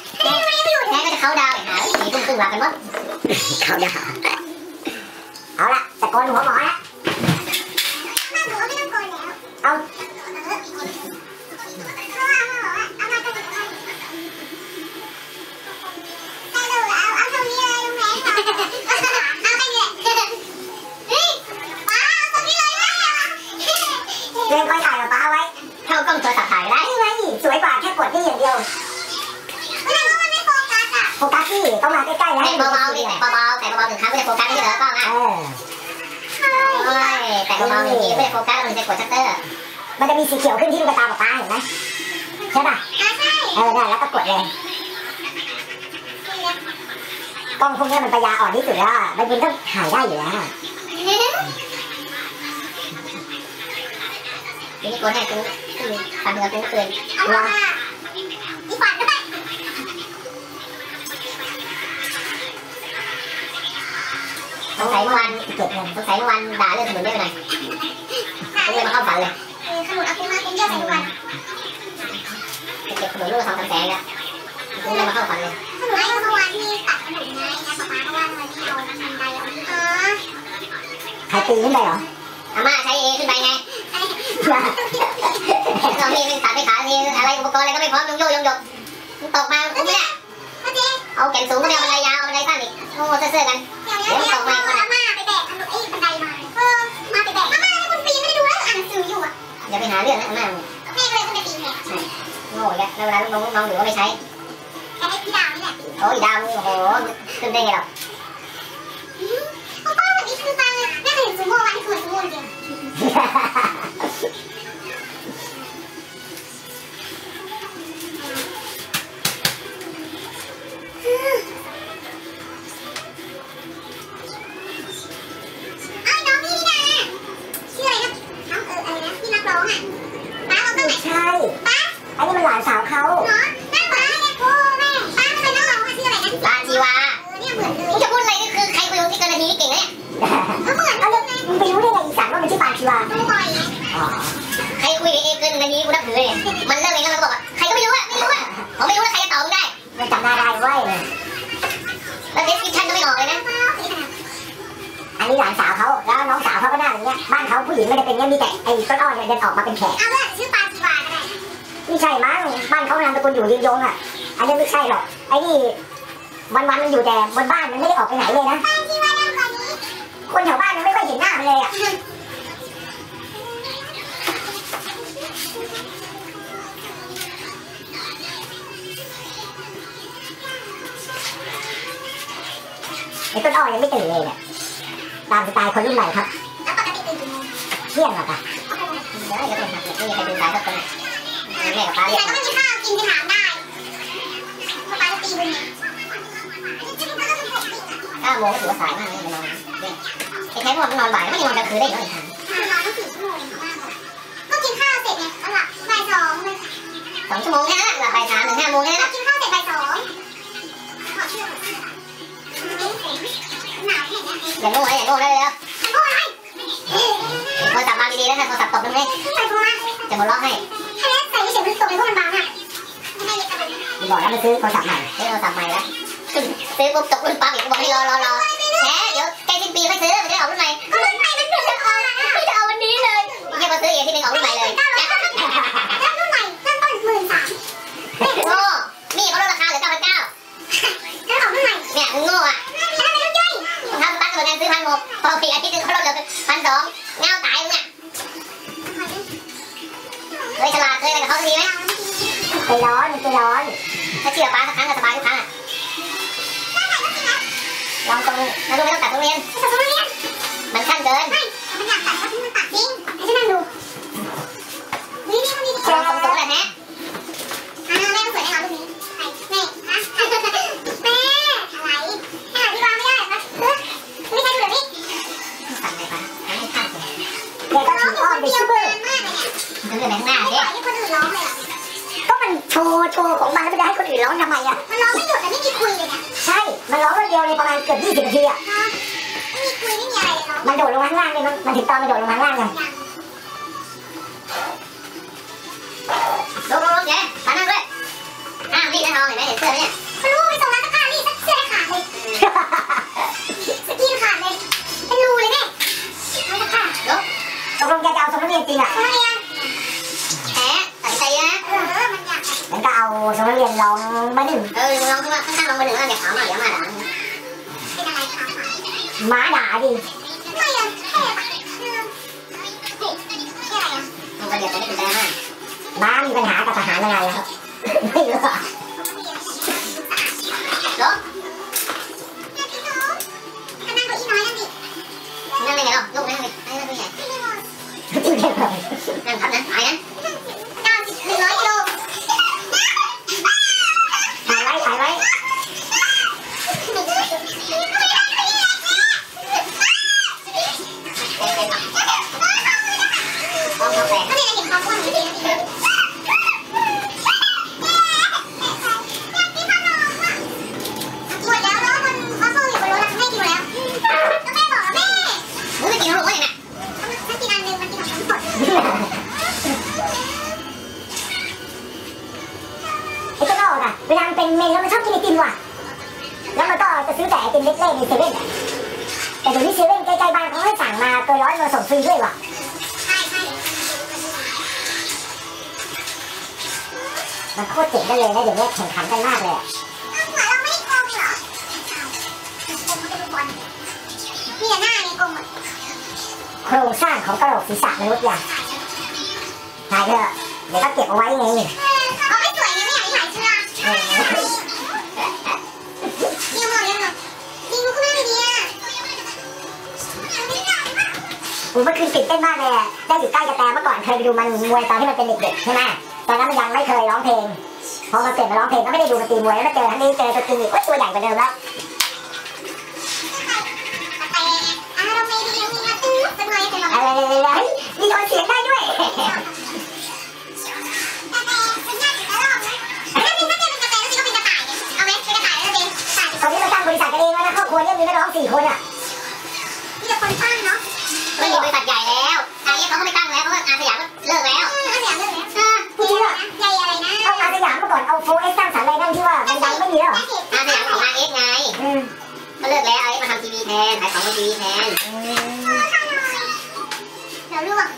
แม่ก็จะเข้าดาวหาสีตุ้งๆหลับกันมั้งเข้าดาวเอาละตะโกนหัวหมอนะเอาเล่นก้อยถ่ายกับป้าไว้เข้ากล้องโทรศัพท์ถ่ายได้ไหมสวยกว่าแค่กดนี่อย่างเดียวโฟกัสที่ต้องมาใกล้ๆนะเบาๆดิแต่เบาๆแต่เบาๆถึงครั้งก็จะโฟกัสที่เหลือกล้องนะแต่เบาๆจริงๆไม่ได้โฟกัสมันจะกดชัตเตอร์มันจะมีสีเขียวขึ้นที่ลูกตาป้าเห็นไหมใช่ป่ะได้แล้วก็กดเลยกล้องพวกนี้มันปัญญาอ่อนที่สุดแล้วมันยิงต้องถ่ายได้อยู่แล้วนี่กดให้กูทำเงินกูคืนรออีฝันด้วยสงสัยเมื่อวานเก็บเงินสงสัยเมื่อวานด่าเรื่องขนมเยอะไปหน่อยผมเลยมาเข้าฝันเลยขนมเอาไปมาเป็นเยอะไปทุกวันเก็บขนมลูก2-3 แสนแล้วผมเลยมาเข้าฝันเลยขนมไอ้เมื่อวานที่ตัดขนมไงนะป๊าเขาว่าทำไมไม่เอาบันไดใครปีนขึ้นไปเหรออาม่าใช้ขึ้นไปไงเรามีตัดไม่ขาดมีอะไรอุปกรณ์อะไรก็ไม่พร้อมยงโยยงหยกตกมาผมเนี่ยเอาแขนสูงก็ไม่เอาบันไดยาวบันไดสั้นอีกโง่เสื้อกันเดี๋ยวตกมาอาม่าไปแบกขนมบันไดมามาไปแบกอาม่าคุณปีไม่ได้ดูแล้วอ่านหนังสืออยู่อ่ะอย่าไปหาเรื่องนะอาม่าแม่ก็เลยต้องไปปีนแหละโง่แกแล้วเวลาลูกน้องหรือว่าไม่ใช้ไอ้พี่ดาวนี่แหละโอ้ยดาวโอ้โหขึ้นได้ไงหรอป้าแบบนี้คือตาแม่เห็นซูโม่วันที่คือซูโม่จริงใช่อันนี้มันหลานสาวเขาแม่ป้าเนี่ยโอ้แม่ป้าทำไมน้องร้องชื่ออะไรนะลาจีวาเนี่ยเหมือนเลยมึงจะพูดอะไรนี่คือใครคุยที่เกินนาทีเก่งเนี่ยเขาเหมือนเอาเลยมึงไปรู้ได้ไงอีสานว่ามันชื่อปาจีวาไม่บ่อยใครคุยกับเอเกินนาทีกูนับถือเลยมันเริ่มเองแล้วมันบอกใครก็ไม่รู้อ่ะผมไม่รู้ว่าใครจะตอบได้มันจำได้เว้ยแล้วเดสคิปชั่นก็ไม่ออกเลยนะอันนี้หลานสาวเขาแล้วน้องสาวเขาก็หน้าอย่างเงี้ยบ้านเขาผู้หญิงไม่ได้เป็นเงี้ยมีแต่ไอ้ต้นอ้อเนี่ยเดินออกมาเป็นแขกเอาเลยชื่อปาจีวาก็ได้ไม่ใช่มั้งบ้านเขานามสกุลอยู่ยืนยงอ่ะอันนี้ไม่ใช่หรอกไอ้นี่วันมันอยู่แต่บนบ้านมันไม่ได้ออกไปไหนเลยนะปาจีวาดังกว่านี้คนแถวบ้านมันไม่ค่อยเห็นหน้ามันเลยอ่ะไอ้ต้นอ้อยังไม่ตื่นเลยเนี่ยตามสไตล์คนรุ่นใหม่ครับแล้วปกติตื่นกี่โมงเที่ยงเหรอคะเดี๋ยวจะตื่นครับไม่มีใครตื่นสายสักคนแม่กับป้าเรียกก็ไม่มีข้าวกินไปถามได้ป้าจะตีมึง9 โมงก็ถือว่าสายมากเลยมานอนไอ้แค่พวกมันนอนบ่ายไม่นอนกลางคืนได้ยังไงคะนอนตั้ง4 ชั่วโมงก็กินข้าวเสร็จไงตอนหลับบ่าย 2 ชั่วโมงแค่นั้นหลับบ่าย 3 ถึง 5 โมงแค่นั้นกินข้าวเสร็จบ่าย 2อย่าโง่ได้เลยโทรศัพท์มาดีๆแล้วนะโทรศัพท์ตกตรงนี้จะมาล็อกให้ใส่เฉยๆตกเลยพวกมันบางอ่ะบอกแล้วมาซื้อโทรศัพท์ใหม่แล้วซื้อปุ๊บตกรุ่นปั๊บอีกบอกให้รอแหมเดี๋ยวใกล้สิ้นปีค่อยซื้อมันจะออกรุ่นใหม่รุ่นใหม่มันจะออกไม่จะเอาวันนี้เลยยังมาซื้ออีกที่นึงออกรุ่นใหม่เลยแล้วรุ่นใหม่เริ่มต้น13,000โง่นี่เขาลดราคาเหลือ 9,900แล้วออกรุ่นใหม่เนี่ยมึงโง่อ่ะทำตั้งตัวงานซื้อ1,600พอปีอาทิตย์นึงเขาลดเหลือ1,200เงาตายมึงเนี่ยเคยฉลาดเคยอะไรกับเขาทีไหมใจร้อนถ้าเชื่อป้าสักครั้งก็สบายทุกครั้งลองตรงแล้วดูไม่ต้องตัดทุเรียนมันขั้นเกินมันอยากตัดเขาที่มันตัดจริงไอ้ที่นั่นดูนี่มันมีตรงแหละแม่แม่ต้องสวยแน่นอนรูปนี้แม่อะไรที่วางไม่ได้นะไม่ใช่ดูแบบนี้สั่งอะไรปะไม่ข้ามเลยเดี๋ยวก็ถืออ้อมไปชิบเบอร์มันเดินไปข้างหน้าเนี่ยให้คนอื่นร้องเลยก็มันโชว์ของมันแล้วจะให้คนอื่นร้องทำไมอ่ะมันร้องไม่หยุดแต่ไม่มีคุยเลยเนี่ยใช่มันร้องเดียวเลยประมาณเกือบ20 นาทีอ่ะไม่มีคุยไม่มีอะไรเลยมันโดดลงข้างล่างเลยมันถึงตอนมันโดดลงข้างล่างไงลงแกมานั่งด้วยนี่จะทองเห็นไหมเห็นเสื้อไหมเนี่ยเขารู้ไปส่งร้านซักผ้านี่เสื้อขาดเลยสกินขาดเลยเป็นรูเลยแม่ร้านซักผ้าตกลงแกจะเอาสมนักเรียนจริงอ่ะสมนักเรียนแหมตัดใจนะมันยากงั้นก็เอาสมนักเรียนลองมาหนึ่งลองขึ้นมาข้างๆลองมาหนึ่งแล้วเดี๋ยวขาวมาเดี๋ยวมาด่าเป็นอะไรขาวม้าด่าดิไม่อะมันก็เดี๋ยวจะได้เป็นแรงมากม้ามีปัญหากับทหารยังไงครับไม่รู้อ่ะเหรอนั่งเก้าอี้น้อยนั่งดินั่งได้ไงหรอลูกนั่งดินั่งได้ไงนั่งครับนะไอ้นะ100 กิโลถ่ายไว้เวลาเป็นเมนแล้วมันชอบกินไอติมว่ะแล้วมันก็จะซื้อแต่ไอติมเล็กๆในเซเว่นแต่เดี๋ยวนี้เซเว่นใกล้ๆบ้านเขาให้สั่งมาเกิน100มาส่งฟรีด้วยว่ะมันโคตรเจ๋งได้เลยนะเดี๋ยวนี้แข่งขันกันมากเลยเราไม่ได้โกงเหรอโกงมันจะดูบอลมีแต่หน้าเนี่ยโกงโครงสร้างของกระโหลกศีรษะมนุษย์อย่างถ่ายเถอะเดี๋ยวก็เก็บเอาไว้ไงเอาไม่สวยไงไม่อยากให้ถ่ายเชื่อยิงหมดเลยเหรอยิงลูกขึ้นมาดีๆอ่ะเมื่อคืนตื่นเต้นมากเลยอ่ะได้อยู่ใกล้กระแตเมื่อก่อนเคยไปดูมันมวยตอนที่มันเป็นเด็กๆใช่ไหมตอนนั้นมันยังไม่เคยร้องเพลงพอมาเปลี่ยนมาร้องเพลงก็ไม่ได้ดูดนตรีมวยแล้วเจอทั้งนี้เจอตัวจริงอีกตัวใหญ่กว่าเดิมแล้วอะไรมีคนเสียงได้ด้วยตอนนี้มาตั้งบริษัทกันเองแล้วนะครอบครัวเนี่ยมีน้อง4 คนอ่ะมีแต่คนตั้งเนาะไม่มีบริษัทใหญ่แล้วอาเอฟเขาก็ไม่ตั้งแล้วเพราะว่าอาสยามก็เลิกแล้วอาสยามเลิกแล้วพูดจริงอ่ะใหญ่อะไรนะเอาอาสยามเมื่อก่อนเอาโฟเอสสร้างสรรค์อะไรนั่นที่ว่าดังไม่มีแล้วอาสยามของอาเอฟไงก็เลิกแล้วอาเอฟมาทำทีวีแทนขายของบนทีวีแทนเดี๋ยวลวก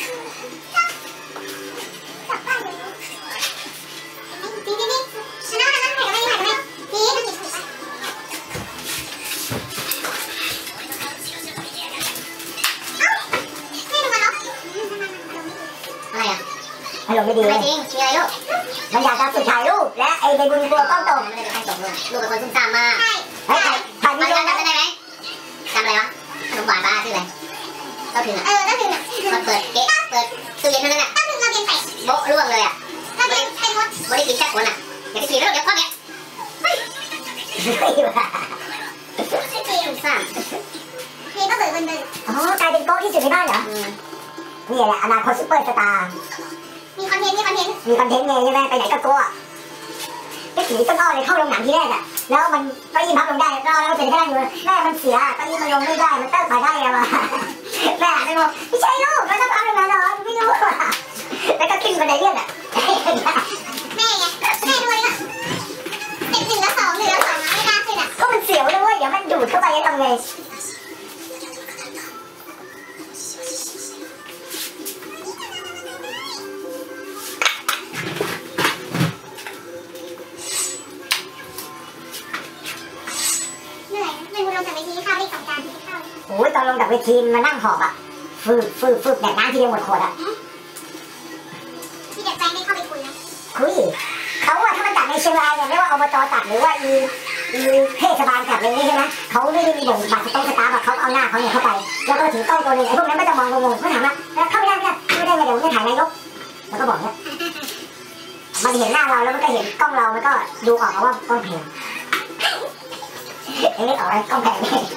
อารมณ์ไม่ดีไม่จริงมีอะไรลูกมันอยากจะฝึกถ่ายรูปและไอ้ใบบุญกลัวกล้องตกไม่ได้ให้ตกลูกเป็นคนซุ่มซ่ามมากใช่ถ่ายวิดีโอจำได้ไหมจำอะไรวะขนมหวานบ้าชื่ออะไรเต้าถึงอ่ะเต้าถึงอ่ะมันเปิดเก๊ะเปิดตู้เย็นเท่านั้นอ่ะเต้าถึงเราเรียนไปโบ๊ะร่วงเลยอ่ะเราเรียนไปหมดไม่ได้กินแค่คนอ่ะอย่าไปกินแล้วเดี๋ยวพ่อเนี่ยซุ่มซ่ามนี่ก็เปิดบนเดินอ๋อกลายเป็นโก๊ะที่สุดในบ้านเหรอนี่แหละอนาคตซุปเปอร์สตาร์มีคอนเทนต์ไงใช่ไหมไปไหนก็กลัวไปถือต้นอ้อเลยเข้าโรงหนังทีแรกอะแล้วมันก็ยิ่งพับลงได้ก็แล้วเป็นแค่นั้นอยู่แม่มันเสียตอนนี้มันลงไม่ได้มันเติร์ไปได้อะมาแม่หันไปบอกไม่ใช่ลูกมันต้องพับลงมาหรอไม่รู้แล้วก็ขึ้นบันไดเลื่อนอะแม่ไงแม่ด้วยอะเป็น1 แล้ว 2 1 แล้ว 2ไม่กล้าขึ้นอะก็มันเสียวเลยเว้ยเดี๋ยวมันดูดเข้าไปทำไงโอ้ยตอนลงจากเวทีมานั่งหอบอ่ะฟืบแดกน้ำทีเดียวหมดขวดอ่ะพี่เด็กแฟนไม่เข้าไปคุยนะคุยเขาว่าถ้ามันจัดในเชียงรายเนี่ยไม่ว่าอบจจัดหรือว่าเทศบาลจัดเลยนี่ใช่ไหมเขาไม่ได้มีบ่งบัตรสตาร์แบบเขาเอาหน้าเขาเนี่ยเข้าไปแล้วก็ถือกล้องตัวนึงไอ้พวกนั้นไม่ต้องมองงงเขาถามว่าเข้าไม่ได้ไงเดี๋ยวไม่ถ่ายนายกแล้วก็บอกเนี่ยมันเห็นหน้าเราแล้วมันก็เห็นกล้องเรามันก็ดูออกว่ากล้องแพงไม่ออกอะไรกล้องแพง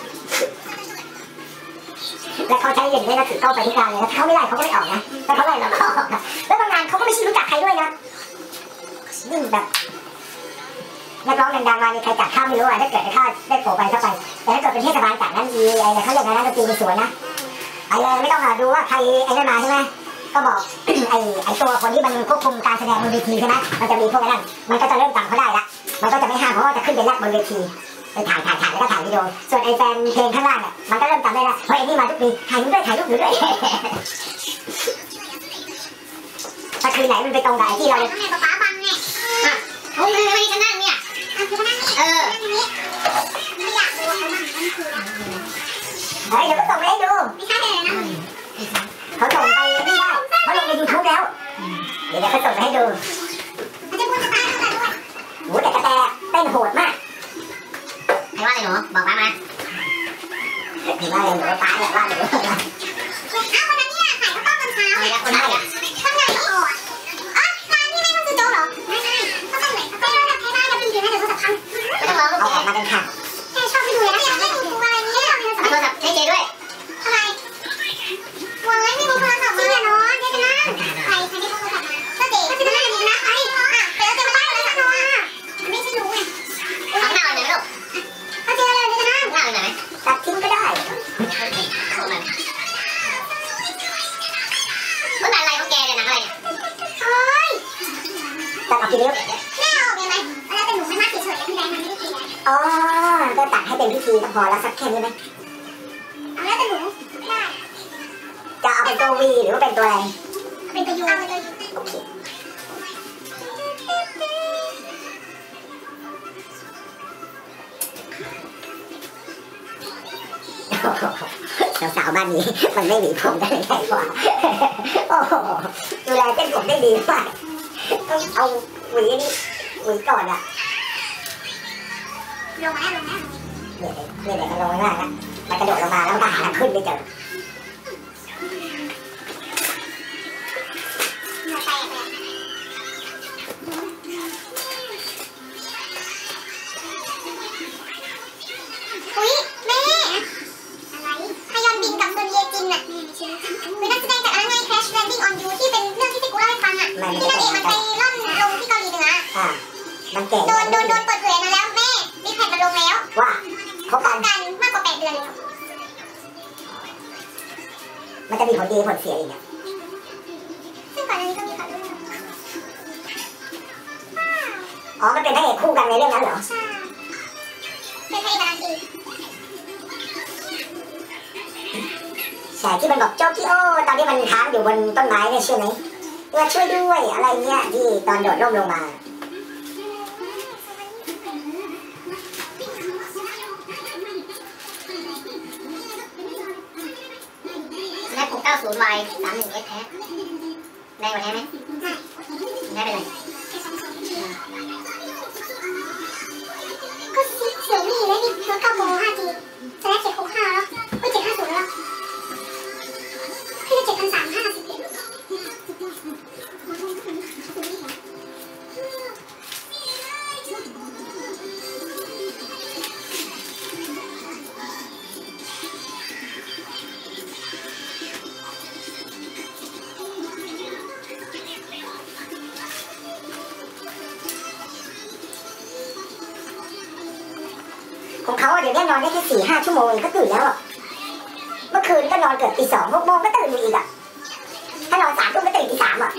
แล้วเขาใช้อย่างนี้นะถือกล้องไปที่การเลยนะถ้าเขาไม่ได้เขาก็ไม่ออกนะแต่เขาได้เราก็ออกนะแล้วบางงานเขาก็ไม่รู้จักใครด้วยนะยิ่งแบบนักร้องดังๆมามีใครจัดข้าวไม่รู้อ่ะถ้าเกิดถ้าได้โผล่ไปเข้าไปแต่ถ้าเกิดเป็นเทศบาลจัดนั้นดีอะไรเขาเรียกอะไรนะดนตรีสวยนะไปเลยไม่ต้องดูว่าใครไอ้นั่นมาใช่ไหมก็บอก ไอตัวคนที่มันควบคุมการแสดงบนเวทีใช่ไหมมันจะมีพวกนั้นมันก็จะเริ่มจำเขาได้ละมันก็จะไม่ห้ามเพราะว่าจะขึ้นไปแรกบนเวทีไปถ่ายแล้วก็ถ่ายวิดีโอส่วนไอแฟนเพลงข้างล่างอ่ะมันก็เริ่มจำได้ละเฮ้ยไอ้นี่มาทุกปีถ่ายรูปด้วยถ้าคืนไหนมันไปตรงกับไอ้ที่เราเนี่ยป๊าบังเนี่ยโอ้ยไม่จะนั่งเนี่ยคือนั่งนี่ไม่อยากดูเขานั่งนั่นคือเฮ้ยเดี๋ยวก็ส่งไปให้ดูไม่ใช่เลยนะเขาส่งไปไม่ได้เขาลงใน YouTube แล้วเดี๋ยวเขาส่งไปให้ดูมันจะพูดจะตายด้วยโหแต่กระแตเต้นโหดมากใครว่าอะไรหนูบอกป้ามาใครว่าอะไรหนูป้าเนี่ยว่าหนูอ้าวคนนั้นเนี่ยขายข้าวต้มตอนเช้าอะไรนะคนนั้นเนี่ยข้างในก็อ่อนร้านที่แม่ต้องซื้อโจ๊กเหรอไม่ใช่ข้าวต้มไหนข้าวต้มแบบให้ได้จะเป็นเพียงแค่เดี๋ยวโทรศัพท์พังไม่ต้องร้องเอาออกมากันค่ะแค่ชอบไปดูเลยนะอยากให้ดูอะไรเนี่ยโทรศัพท์ให้เจด้วยทำไมวันนี้มีโทรศัพท์มาเนี่ยเนาะเจ๊จะนั่งใครได้โทรศัพท์มาก็เจ๊ก็จะนั่งดีนะใครเจ๊จะมาไล่เลยสักหน่อยไม่ใช่รู้ไงเอาหน้าเลยไหมลูกเอาเจ๊เลยจะนั่งหน้าเลยไหมตัดทิ้งก็ได้มันอะไรของแกเนี่ยหนังอะไรโอ้ยตัดออกกี่นิ้วไม่ออกยังไงแล้วแต่หนูไม่มากเฉยๆพี่แดงมันไม่ได้ตีนะอ๋อก็ตัดให้เป็นพิธีก็พอแล้วสักแค่นี้ไหมเอาแล้วแต่หนูได้จะเอาเป็นตัววีหรือว่าเป็นตัวอะไรเป็นตัวยูโอเคสาวๆบ้านนี้มันไม่หนีผมได้ไงวะโอ้โหดูแลเส้นผมได้ดีมากต้องเอาหวีนี่หวีก่อนอะลงมาเนี่ยมันลงมานะมันกระโดดลงมาแล้วมันก็หาทางขึ้นไม่เจออุ๊ยแม่อะไรฮยอนบินกับซุนเยจินน่ะเป็นนักแสดงจากอะไรไง Crash Landing on You ที่เป็นเรื่องที่พี่กูเล่าให้ฟังอ่ะที่นางเอกมันไปล่อนลงที่เกาหลีเหนือมันแก่โดนเปิดเผยมาแล้วแม่มีแผ่นมาลงแล้วว่าเขากันมากกว่า8 เดือนแล้วมันจะมีผลดีผลเสียอีกอ่ะซึ่งก่อนหน้านี้ก็มีข่าวด้วยอ๋อมันเป็นพระเอกคู่กันในเรื่องนั้นเหรอใช่เป็นพระเอกกับนางเอกใช่ที่มันบอกโจกิโอตอนที่มันค้างอยู่บนต้นไม้เนี่ยใช่ไหมว่าช่วยด้วยอะไรเงี้ยที่ตอนโดดร่มลงมาแม่ปลุก90Y 31S แท้ได้กว่านี้ไหมได้เป็นไรก็เสียงดีเลยดิเมื่อ9 โมง 5G จะได้765แล้วไม่750แล้วพี่จะ7,350ของเขาเดี๋ยวนี้นอนได้แค่4-5 ชั่วโมงก็ตื่นแล้วเมื่อคืนก็นอนเกือบตี 2 6 โมงก็ตื่นอีกอ่ะถ้านอน3 ทุ่มก็ตื่นตี 3อ่ะ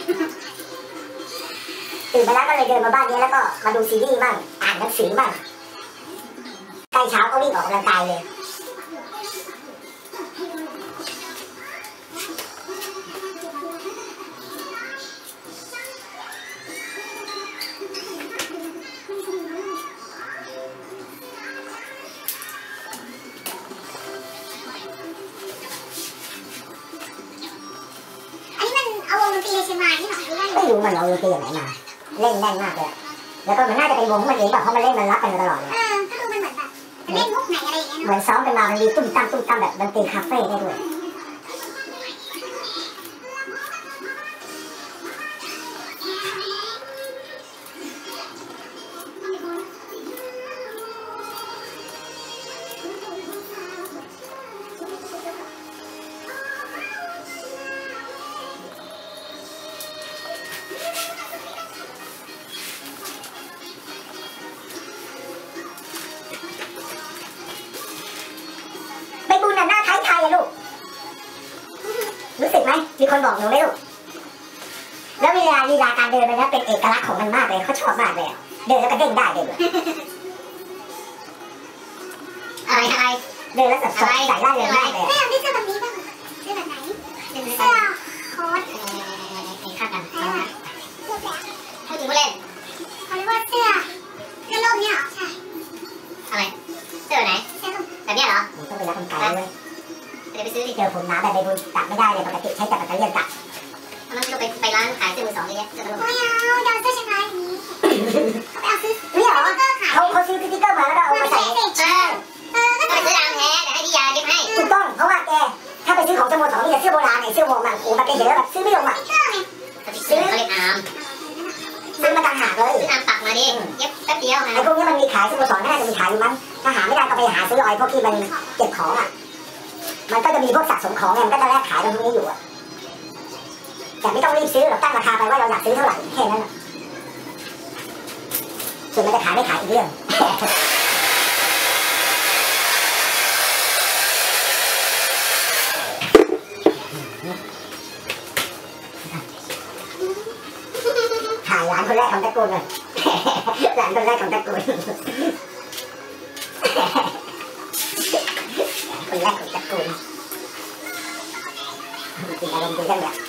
ตื่นมาแล้วก็เลยเดินมาบ้านนี้แล้วก็มาดูซีรีส์บ้างอ่านหนังสือบ้างใกล้เช้าก็วิ่งออกกำลังกายเลยไม่รู้มันเอาดนตรีอย่างไหนมาเล่นแน่นมากเลยแล้วก็มันน่าจะเป็นวงของมันเองแบบเพราะมันเล่นมันรับกันมาตลอดเลยก็ดูมันเหมือนแบบเล่นมุกไหนอะไรอย่างเงี้ยเหมือนซ้อมกันมามันมีตุ้มตั้มแบบดนตรีคาเฟ่ได้ด้วยรู้สึกไหมมีคนบอกหนูไหมลูกแล้วลีลาการเดินมันนะเป็นเอกลักษณ์ของมันมากเลยเขาชอบมากเลยเดินแล้วก็เด้งได้เลยอะไรเดินแล้วแบบใส่ได้เลยมากเลยไม่เอาที่เสื้อแบบนี้บ้างเสื้อแบบไหนเสื้อโค้ทข้ากันพูดถึงผู้เล่นเขาเรียกว่าเสื้อร่มเนี่ยเหรอใช่อะไรเสื้อไหนแบบนี้เหรอต้องไปรับคนไกลเลยเดี๋ยวไปซื้อที่เจอผมน้าแบบใบบุญตัดไม่ได้เลยปกติใช้แต่ปัตเตอร์เลียนตัดมันก็ไปร้านขายเสื้อมือสองนี่เสื้อไม่เอาเดาเสื้อชนะอย่างนี้เขาไปเอาซื้อนี่เหรอเขาซื้อสติ๊กเกอร์มาแล้วก็เอามาใส่ก็ไปซื้อร้านแท้แต่ให้พี่ยาเย็บให้ถูกต้องเพราะว่าแกถ้าไปซื้อของสโมสรนี่เสื้อโบราณไอ้เสื้อวงมันโอ้มันเป็นเห็นแล้วแบบซื้อไม่ลงอ่ะซื้อเขาเรียกอาร์มซื้อมาต่างหากเลยซื้ออาร์มปักมาดิเย็บแป๊บเดียวไอ้พวกนี้มันมีขายสโมสรน่าจะมีขายอยู่มั้งถ้าหาไม่ได้ก็ไปหาซื้อพวกที่มันเก็บของอ่ะมันก็จะมีพวกสะสมของไงมันก็จะแลกขายตรงนี้อยู่อ่ะแต่ไม่ต้องรีบซื้อหรอกตั้งราคาไปว่าเราอยากซื้อเท่าไหร่แค่นั้นส่วนมันจะขายไม่ขายอีกเรื่องถ่ายหลานคนแรกของตระกูลเลยหลานคนแรกของตระกูลคนแรกของตระกูลกินอารมณ์ดีจังเลย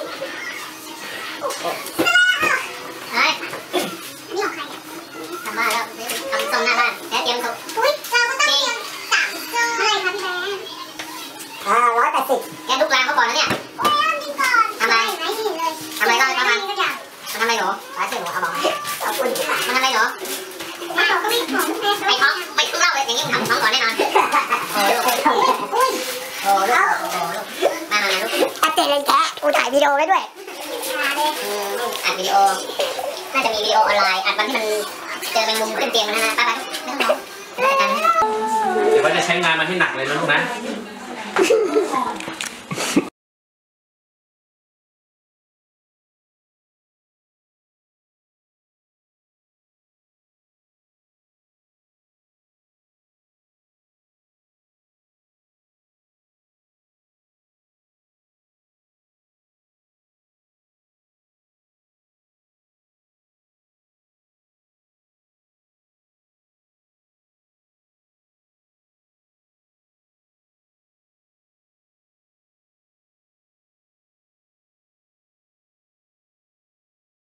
เฮ้ยนี่ของใครเนี่ยทำบ้านแล้วทำซ่อมหน้าบ้านแล้วเตรียมเขาอุ้ยเราก็ต้องเตรียมจับเท่าไหร่คะพี่แบงค์180แกทุกร้านเขาก่อนนะเนี่ยโอ้ยกินก่อนทำไมไม่เห็นเลยทำไมก็ทำไมมันทำไมหรอร้านเสื้อหนูเอาบอกเอาคุณมันทำไมหรอไม่บอกก็ไม่บอกไม่ท้องไม่ทุกเล่าเลยอย่างนี้มึงทำท้องก่อนแน่นอนโอ้ยโอ้ยมาลูกอัดเสร็จเลยแกกูถ่ายวิดีโอไว้ด้วยอัดวิดีโอน่าจะมีวิดีโอออนไลน์อัดวันที่มันเจอแมงมุมขึ้นเตียงนะฮะป้าไม่ต้องร้องเดี๋ยวว่าจะใช้งานมันให้หนักเลยนะลูกนะ